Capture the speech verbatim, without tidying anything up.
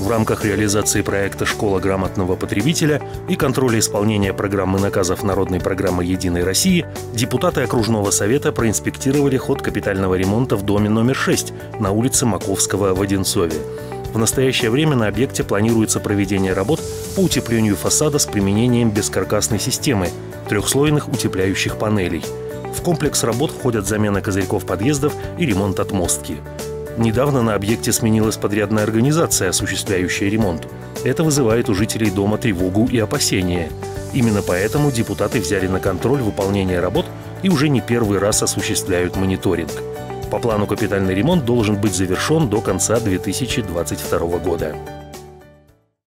В рамках реализации проекта «Школа грамотного потребителя» и контроля исполнения программы наказов Народной программы «Единой России» депутаты окружного совета проинспектировали ход капитального ремонта в доме номер шесть на улице Маковского в Одинцове. В настоящее время на объекте планируется проведение работ по утеплению фасада с применением бескаркасной системы трехслойных утепляющих панелей. В комплекс работ входят замена козырьков подъездов и ремонт отмостки. Недавно на объекте сменилась подрядная организация, осуществляющая ремонт. Это вызывает у жителей дома тревогу и опасения. Именно поэтому депутаты взяли на контроль выполнение работ и уже не первый раз осуществляют мониторинг. По плану капитальный ремонт должен быть завершен до конца две тысячи двадцать второго года.